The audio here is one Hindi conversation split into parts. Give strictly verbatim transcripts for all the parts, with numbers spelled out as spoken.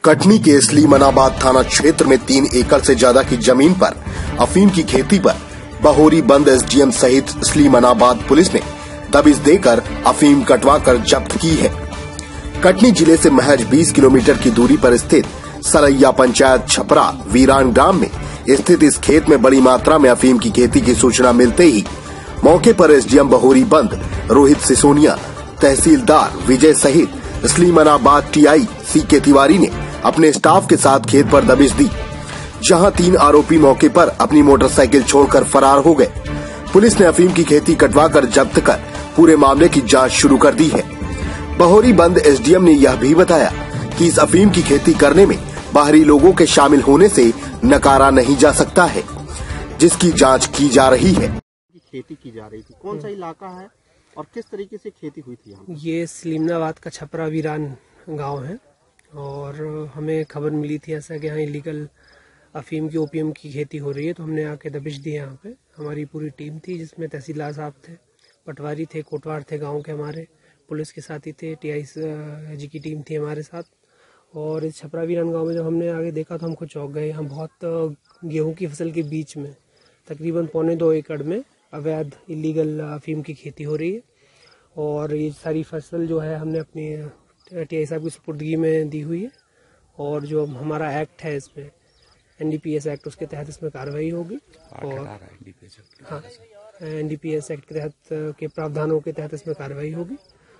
कटनी के स्लीमनाबाद थाना क्षेत्र में तीन एकड़ से ज्यादा की जमीन पर अफीम की खेती पर बहोरी बंद एसडीएम सहित स्लीमनाबाद पुलिस ने दबिश देकर अफीम कटवाकर जब्त की है। कटनी जिले से महज बीस किलोमीटर की दूरी पर स्थित सरैया पंचायत छपरा वीरान ग्राम में स्थित इस खेत में बड़ी मात्रा में अफीम की खेती की सूचना मिलते ही मौके पर एसडीएम बहोरी बंद रोहित सिसोनिया, तहसीलदार विजय सहित स्लीमनाबाद टीआई सी के तिवारी ने अपने स्टाफ के साथ खेत पर दबिश दी, जहां तीन आरोपी मौके पर अपनी मोटरसाइकिल छोड़कर फरार हो गए। पुलिस ने अफीम की खेती कटवाकर जब्त कर पूरे मामले की जांच शुरू कर दी है। बहोरी बंद एसडीएम ने यह भी बताया कि इस अफीम की खेती करने में बाहरी लोगों के शामिल होने से नकारा नहीं जा सकता है, जिसकी जांच की जा रही है। खेती की जा रही थी, कौन सा इलाका है और किस तरीके से खेती हुई थी यहाँ? ये स्लीमनाबाद का छपरा वीरान गांव है और हमें खबर मिली थी ऐसा कि यहाँ इलीगल अफीम की ओपीएम की खेती हो रही है, तो हमने आके दबिश दी। यहाँ पे हमारी पूरी टीम थी जिसमें तहसीलदार साहब थे, पटवारी थे, कोटवार थे गांव के, हमारे पुलिस के साथी थे, टीआई जी की टीम थी हमारे साथ। और इस छपरा वीरान गाँव में जब हमने आगे देखा तो हमको चौंक गए। यहाँ बहुत गेहूँ की फसल के बीच में तकरीबन पौने दो एकड़ में अवैध इलीगल अफीम की खेती हो रही है और ये सारी फसल जो है हमने अपनी टीआई साहब की सुपुर्दगी में दी हुई है। और जो हमारा एक्ट है इसमें एनडीपीएस एक्ट, उसके तहत इसमें कार्रवाई होगी। और हाँ, एनडीपीएस एक्ट के तहत के प्रावधानों के तहत इसमें कार्रवाई होगी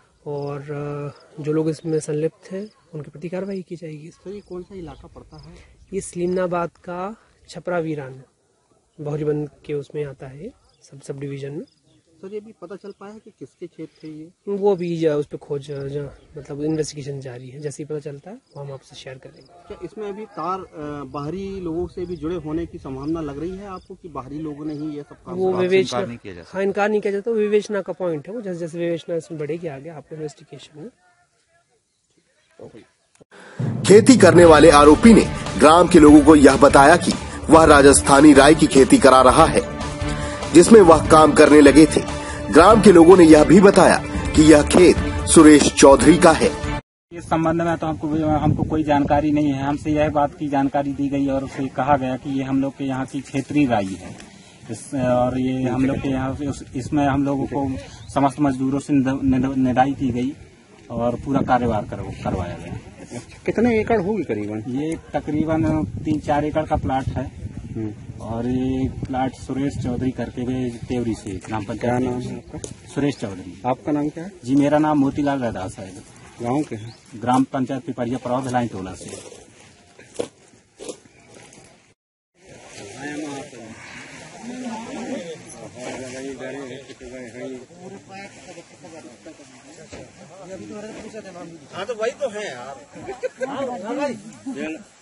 और जो लोग इसमें संलिप्त हैं उनके प्रति कार्रवाई की जाएगी। तो ये कौन सा इलाका पड़ता है? ये स्लीमनाबाद का छपरा वीरान बहोरी बंद के उसमें आता है, सब सब डिवीजन में। सर ये भी पता चल पाया है कि किसके खेत थे ये? वो भी जा, उस पर खोज जा, मतलब इन्वेस्टिगेशन जारी है। जैसे ही पता चलता है वो हम आपसे शेयर करेंगे। क्या इसमें अभी तार बाहरी लोगों से भी जुड़े होने की संभावना लग रही है आपको कि बाहरी लोगों ने ही ये सब काम? वो विवेचना, हाँ, इनकार नहीं किया जाता, विवेचना का पॉइंट है वो। जैसे जैसे विवेचना इसमें बढ़ेगी आगे आपके इन्वेस्टिगेशन में। खेती करने वाले आरोपी ने ग्राम के लोगों को यह बताया कि वह राजस्थानी राय की खेती करा रहा है, जिसमें वह काम करने लगे थे। ग्राम के लोगों ने यह भी बताया कि यह खेत सुरेश चौधरी का है। इस संबंध में तो हमको हमको कोई जानकारी नहीं है। हमसे यह बात की जानकारी दी गई और उसे कहा गया कि ये हम लोग के यहाँ की क्षेत्रीय राई है इस, और ये हम लोग के यहाँ से इसमें हम लोगों को समस्त मजदूरों से निदाई की गई और पूरा कार्यभार करवाया गया। कितने एकड़ होगी करीबन? ये तकरीबन तीन चार एकड़ का प्लाट है और ये प्लाट सुरेश चौधरी करके गए तेवरी से नाम पर। क्या नाम है आपका? सुरेश चौधरी। आपका नाम क्या है? जी मेरा नाम मोतीलाल रैदास है। गाँव के हैं? ग्राम पंचायत पिपरिया पड़ाव भिलाई टोला से। हाँ तो वही तो है यार।